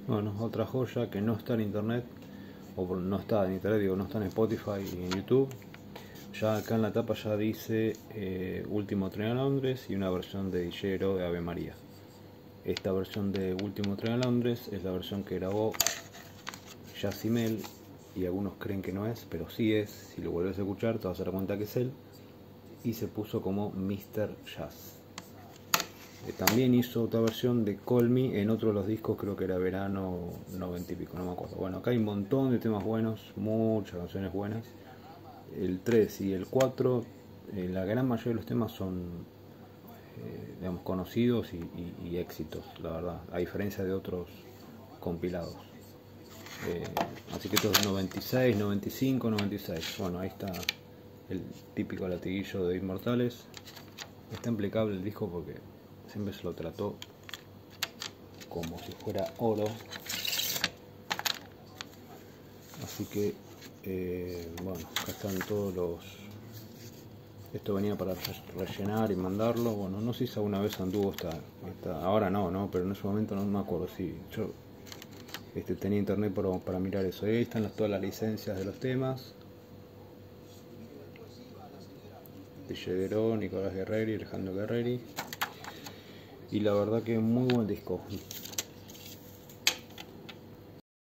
Bueno, otra joya que no está en internet, no está en internet, digo, no está en Spotify y en YouTube. Ya acá en la tapa ya dice Último tren a Londres y una versión de Dillero de Ave María. Esta versión de Último tren a Londres es la versión que grabó Yacimel y algunos creen que no es, pero sí es. Si lo vuelves a escuchar te vas a dar cuenta que es él, y se puso como Mr. Jazz. También hizo otra versión de Call Me en otro de los discos, creo que era Verano 90 y pico, no me acuerdo. Bueno, acá hay un montón de temas buenos, muchas canciones buenas. El 3 y el 4, la gran mayoría de los temas son digamos, conocidos y éxitos, la verdad, a diferencia de otros compilados. Eh, Así que esto es 96, 95, 96. Bueno, ahí está el típico latiguillo de Inmortales. Está impecable el disco porque siempre se lo trató como si fuera oro. Así que, bueno, acá están todos los... Esto venía para rellenar y mandarlo. Bueno, no sé si alguna vez anduvo ahora no, pero en ese momento no me acuerdo. Sí, yo tenía internet para mirar eso. Ahí están todas las licencias de los temas. De Llederó, Nicolás Guerreri, Alejandro Guerreri. Y la verdad que muy buen disco.